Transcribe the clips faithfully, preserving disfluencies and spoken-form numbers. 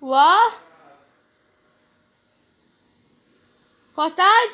What? What, Dad?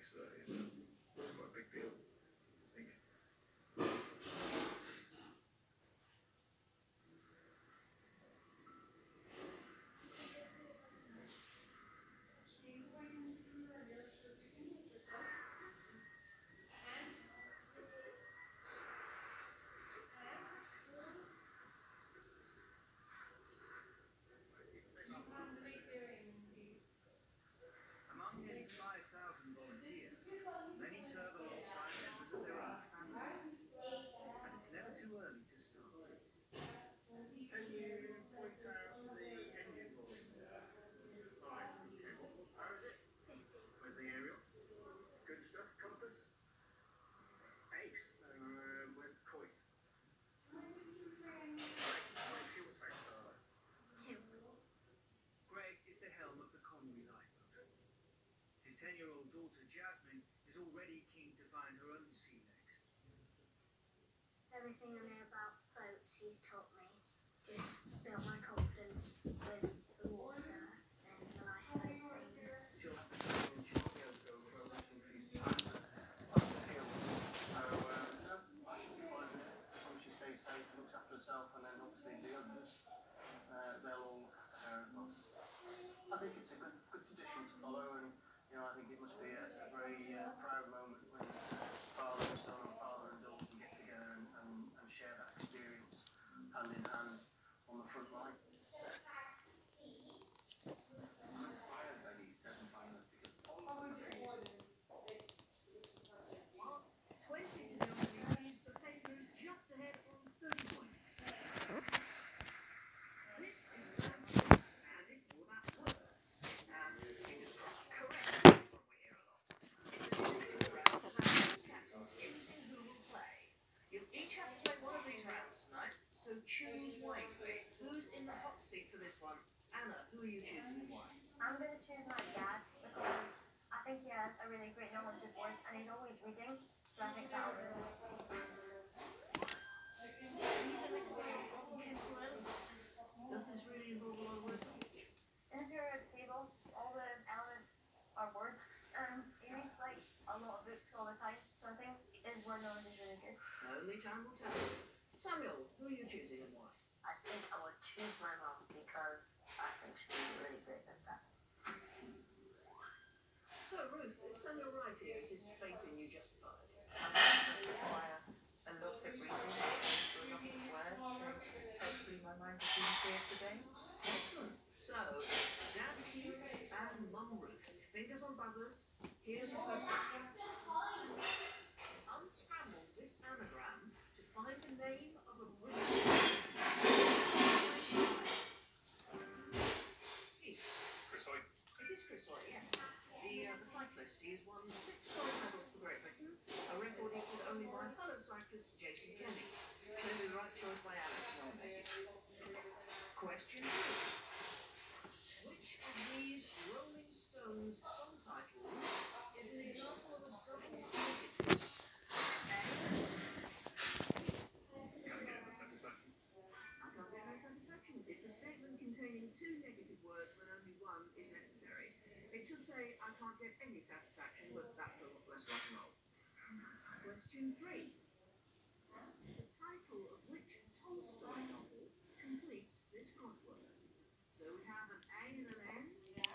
expert is uh, quite a big deal, I think. Among nearly five thousand volunteers, many serve alongside members of their own families. And it's never too early to start. Can you point out the engine volume? Fine, okay. How is it? fifty. Where's the aerial? Good stuff, compass? Ace. Uh, where's the coit? Right, how many fuel tanks are there? Two. Greg is the helm of the Conwy lifeboat. His ten-year-old daughter Jasmine is already keen to find her own sea legs. Everything I know about boats he's taught me just built my confidence with the water and the lifeboat things. She'll have to go and she'll not be able to go for a wrestling feast past her. That's the skill. So, uh, no, I should be fine with it. As long as she stays safe and looks after herself, and then obviously the others, uh, they'll all look after her as well. I think it's a good, good tradition to follow, and you know, I think it must be a, a very uh, proud moment when father and son and father and daughter get together and, and, and share that experience hand in hand on the front line. I'm inspired by these seven finalists because all of them are creative. twenty to the opportunities, the Patriots just ahead on thirty points. This is round two, and it's all about words. And fingers crossed, correct is what we hear a lot. In the second round, the captains choosing who will play. You'll each have to play one of these rounds tonight, so choose wisely. Who's in the hot seat for this one? Anna, who are you choosing and why? I'm going to choose my dad because I think he has a really great knowledge of words and he's always reading, so I think that'll be He's an expert on chemical elements. Does this really involve a lot of word knowledge? in a periodic table, all the elements are words, and he reads like a lot of books all the time, so I think his word knowledge is really good. Only time will tell. Samuel, who are you choosing and why? I think I would choose my mom because I think she'd be really great at that. So, Ruth, is Samuel right here? Is his faith in you justified? I've listened to the choir and looked at reading and going through lots of words, and hopefully my mind has been clear today. Excellent. So, it's Dad Keith and Mum Ruth. Fingers on buzzers. Here's your first question. Unscramble this anagram to find the name of a British. Keith. Chris Hoy. It is Chris Hoy, yes. The, uh, the cyclist, he has won six gold medals for Great Britain, a record equalled only by fellow cyclist Jason Kenny. Clearly the right choice by Anna to nominate him. Question two. Which of these Rolling Stones song titles is an example of a double negative? A. Can't get no satisfaction. I can't get no satisfaction. It's a statement containing two negative words when only one is necessary. It should say, I can't get any satisfaction, but that's a lot less rock and roll. Question three. The title of which Tolstoy novel completes this crossword? So we have an A and an N.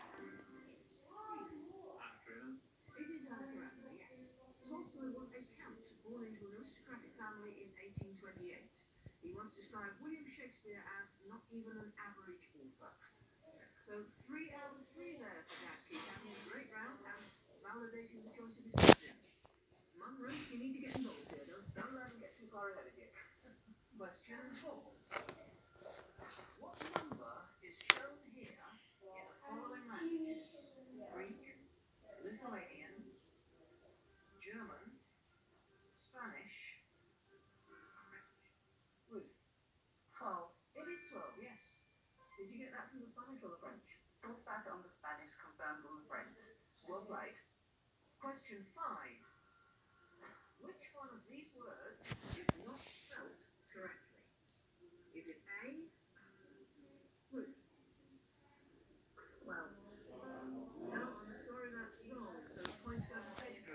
Anna Karenina. It is Anna Karenina, yes. Tolstoy was a count born into an aristocratic family in eighteen twenty-eight. He once described William Shakespeare as not even an average author. So three out of three there for Dad Keith, having a great round and validating the choice of his question. Mum Ruth, you need to get involved here. Don't, don't let him get too far ahead of you. Question four. What number is shown here in the following languages? Greek, Lithuanian, German, Spanish, French. Ruth. Twelve. It is twelve, yes. Did you get that from the Spanish or the French? Thought about it on the Spanish, confirmed on the French. Well played. Question five. Which one of these words is not spelt correctly? Is it A? Ruth. Well, No, I'm sorry, that's wrong. So points go to Patrick.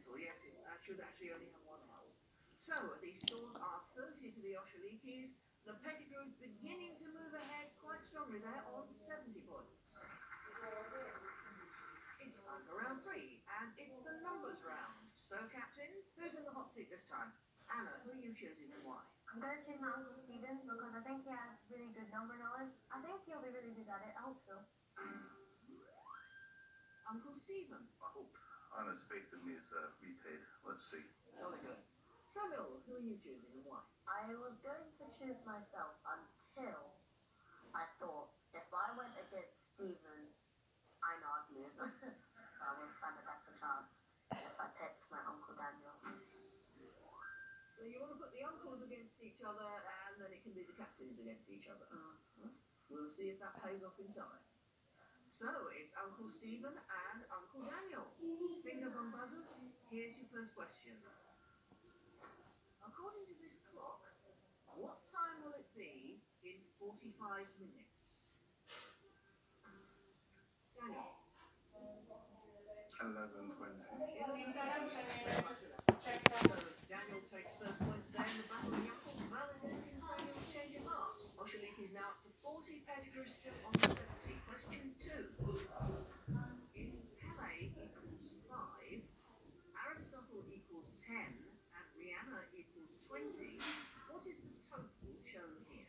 pencil. Yes, it uh, should actually only have one L. So the scores are thirty to the killlllllls. The Pettigrew is beginning to move ahead quite strongly there on seventy points. It's time for round three, and it's the numbers round. So, captains, who's in the hot seat this time? Anna, who are you choosing and why? I'm going to choose my Uncle Stephen because I think he has really good number knowledge. I think he'll be really good at it. I hope so. Uncle Stephen. I hope Anna's faith in me is uh, repaid. Let's see. Jolly good. Samuel, who are you choosing and why? I was going to choose myself until I thought if I went against Stephen, I know I'd lose. So I will stand a better chance if I picked my Uncle Daniel. So you want to put the uncles against each other, and then it can be the captains against each other. Uh-huh. We'll see if that pays off in time. So it's Uncle Stephen and Uncle Daniel. Fingers on buzzers. Here's your first question. According to this clock, what time will it be in forty-five minutes? Daniel. eleven twenty. So Daniel takes first points there in the battle of Yakult, validating Samuel's change of heart. killlllls now up to forty, Pettigrew still on seventy. Question two. If Pele equals five, Aristotle equals ten, and Rihanna equals twenty, what is the total shown here?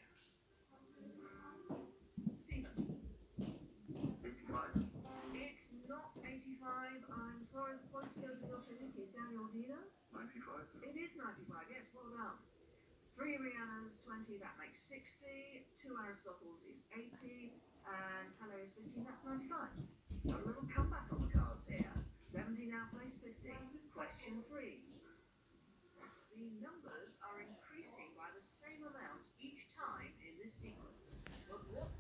Stephen. eighty-five. It's not eighty-five. I'm sorry, the points go to the killlllls. Daniel, do you know? ninety-five. It is ninety-five, yes, well done. Three Rihanna's twenty, that makes sixty. Two Aristotle's is eighty. And Pele is fifteen, that's ninety-five. Got a little comeback on the cards here. seventy now plays fifty. Question three. The numbers are increasing by the same amount each time in this sequence. But what